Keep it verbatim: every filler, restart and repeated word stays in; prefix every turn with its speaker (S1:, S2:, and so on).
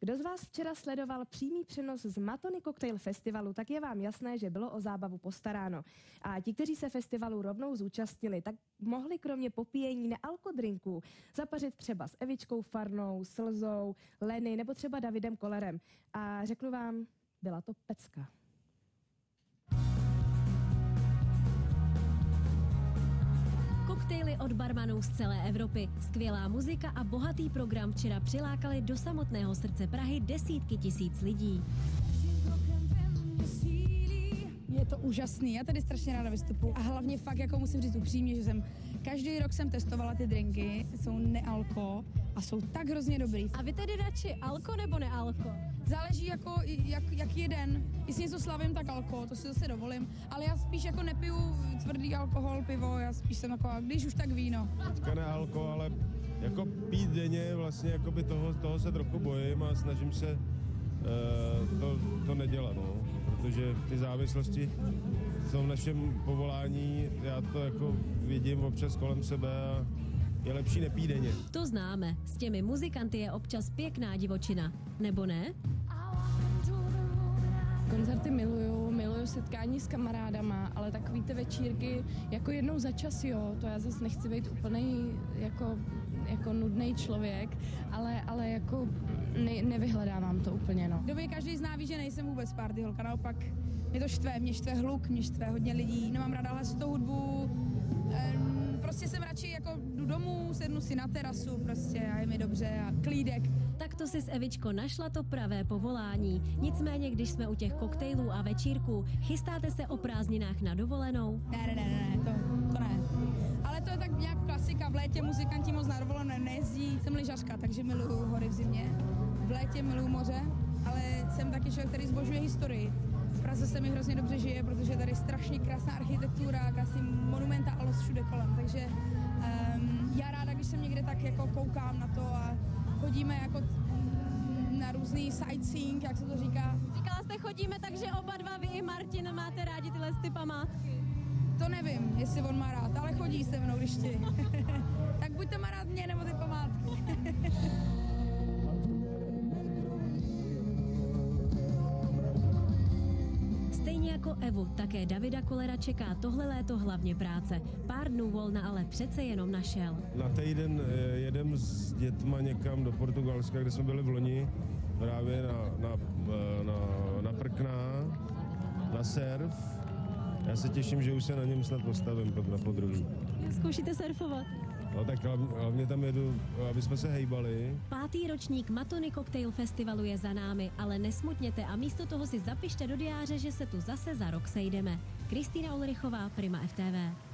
S1: Kdo z vás včera sledoval přímý přenos z Matony Cocktail Festivalu, tak je vám jasné, že bylo o zábavu postaráno. A ti, kteří se festivalu rovnou zúčastnili, tak mohli kromě popíjení nealkodrinků zapařit třeba s Evičkou Farnou, Slzou, Leny nebo třeba Davidem Kollerem. A řeknu vám, byla to pecka.
S2: Koktejly od barmanů z celé Evropy, skvělá muzika a bohatý program včera přilákali do samotného srdce Prahy desítky tisíc lidí.
S3: Je to úžasný, já tady strašně ráda vystupuji a hlavně fakt, jako musím říct upřímně, že jsem každý rok jsem testovala ty drinky, jsou nealko a jsou tak hrozně dobrý.
S4: A vy tedy radši alko nebo nealko?
S3: Záleží jako jak, jak jeden, jestli něco slavím, tak alko, to si zase dovolím, ale já spíš jako nepiju tvrdý alkohol, pivo, já spíš jsem jako, když už tak víno.
S5: Teďka nealko, ale jako pít denně vlastně jako by toho, toho se trochu bojím a snažím se uh, to, to nedělat, no. Protože ty závislosti jsou v našem povolání, já to jako vidím občas kolem sebe a je lepší nepít denně.
S2: To známe, s těmi muzikanty je občas pěkná divočina, nebo ne?
S6: Koncerty miluju, miluju setkání s kamarádama, ale takový ty večírky jako jednou za čas, jo, to já zase nechci být úplnej jako, jako nudnej člověk, ale, ale jako ne, nevyhledávám to úplně, no.
S3: Době každý zná, ví, že nejsem vůbec party holka, naopak mě to štve, mě štve hluk, mě štve hodně lidí, nemám ráda hlasitou hudbu, um, prostě jsem radši jako jdu domů, sednu si na terasu prostě a je mi dobře a klídek.
S2: Tak to si s Evičko našla to pravé povolání. Nicméně, když jsme u těch koktejlů a večírků, chystáte se o prázdninách na dovolenou?
S3: Ne, ne, ne, ne, to, to ne. Ale to je tak nějak klasika, v létě muzikanti moc na dovolené nejezdí. Jsem lyžařka, takže miluju hory v zimě. V létě miluju moře, ale jsem taky člověk, který zbožuje historii. V Praze se mi hrozně dobře žije, protože je tady strašně krásná architektura, krásný monumenta a los všude kolem, takže um, já ráda, když jsem někde tak jako koukám na to a chodíme jako na různý sightseeing, jak se to říká.
S4: Říkala jste chodíme, takže oba dva vy i Martin máte rádi tyhle ty památky.
S3: To nevím, jestli on má rád, ale chodí se mnou, když ti. Tak buď to má rád mě, nebo ty památky.
S2: Stejně jako Evu, také Davida Kollera čeká tohle léto hlavně práce. Pár dnů volna ale přece jenom našel.
S5: Na týden jedem s dětma někam do Portugalska, kde jsme byli v loni, právě na, na, na, na prkná, na surf. Já se těším, že už se na něm snad postavím na podruhý.
S4: Zkoušíte surfovat?
S5: No tak hlavně, hlavně tam jedu, aby jsme se hejbali.
S2: Pátý ročník Matony Cocktail Festivalu je za námi, ale nesmutněte a místo toho si zapište do diáře, že se tu zase za rok sejdeme. Kristýna Ulrichová, Prima F T V.